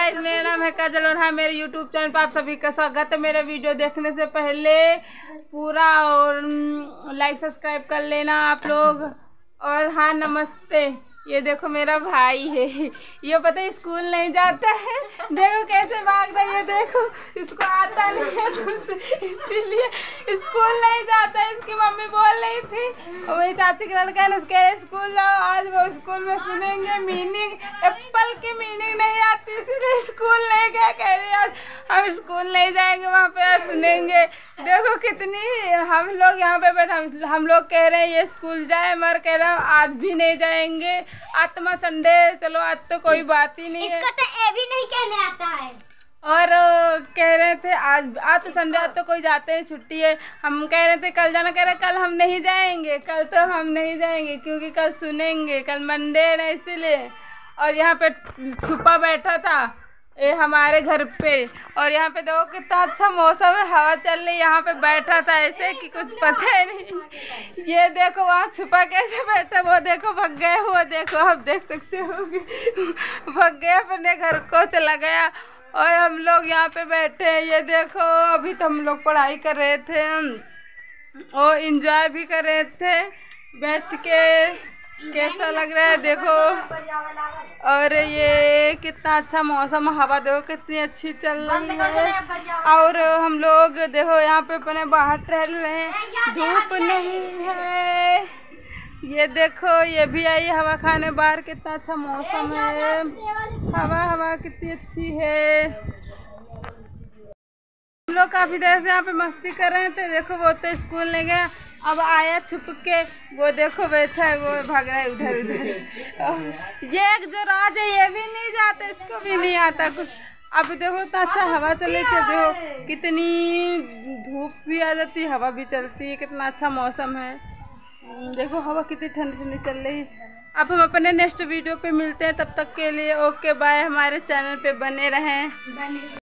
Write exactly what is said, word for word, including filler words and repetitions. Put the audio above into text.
Guys, मेरा नाम है काजल और हाँ मेरे यूट्यूब चैनल पर आप सभी का स्वागत है। मेरे वीडियो देखने से पहले पूरा और लाइक सब्सक्राइब कर लेना आप लोग। और हाँ नमस्ते। ये देखो मेरा भाई है, ये पता है स्कूल नहीं जाता है, देखो कैसे भाग रहा है। ये देखो इसको आता नहीं है कुछ, इसीलिए स्कूल नहीं जाता है। इसकी मम्मी बोल रही थी, और मेरी चाची का लड़का है ना, उसके स्कूल जाओ। आज वो स्कूल में सुनेंगे मीनिंग, एप्पल की मीनिंग नहीं आती इसीलिए स्कूल नहीं गया। कह रही आज हम स्कूल नहीं जाएंगे, वहाँ पे आज सुनेंगे। देखो कितनी हम लोग यहाँ पे बैठे, हम, हम लोग कह रहे हैं ये स्कूल जाए, मगर कह रहे हैं आज भी नहीं जाएंगे। आज तो संडे, चलो आज तो कोई बात ही नहीं है। इसको तो ए भी नहीं कहने आता है। और कह रहे थे आज आज तो संडे, आज तो कोई जाते हैं, छुट्टी है। हम कह रहे थे कल जाना, कह रहे कल हम नहीं जाएंगे, कल तो हम नहीं जाएंगे क्योंकि कल सुनेंगे, कल मंडे है ना इसीलिए। और यहाँ पे छुपा बैठा था ये हमारे घर पे, और यहाँ पे देखो कितना अच्छा मौसम है, हवा चल रही। यहाँ पे बैठा था ऐसे कि कुछ पता ही नहीं। ये देखो वहाँ छुपा कैसे बैठा, वो देखो भग गया, वो देखो आप देख सकते हो भग गया, अपने घर को चला गया। और हम लोग यहाँ पे बैठे हैं। ये देखो अभी तो हम लोग पढ़ाई कर रहे थे और इंजॉय भी कर रहे थे बैठ के। कैसा लग रहा है देखो। और ये कितना अच्छा मौसम, हवा देखो कितनी अच्छी चल रही है। और हम लोग देखो यहाँ पे अपने बाहर टहल रहे हैं, धूप नहीं है। ये देखो ये भी आई हवा खाने बाहर, कितना अच्छा मौसम है, हवा हवा कितनी अच्छी है। हम लोग काफी देर से यहाँ पे मस्ती कर रहे थे। देखो वो तो स्कूल नहीं गया, अब आया छुप के, वो देखो बैठा है, वो भाग रहा है उधर उधर। ये एक जो राज है ये भी नहीं जाता, इसको भी नहीं आता कुछ। अब देखो तो अच्छा हवा चले थे, देखो कितनी धूप भी आ जाती है, हवा भी चलती है, कितना अच्छा मौसम है। देखो हवा कितनी ठंडी ठंडी चल रही है। अब हम अपने नेक्स्ट वीडियो पे मिलते हैं, तब तक के लिए ओके बाय। हमारे चैनल पे बने रहें।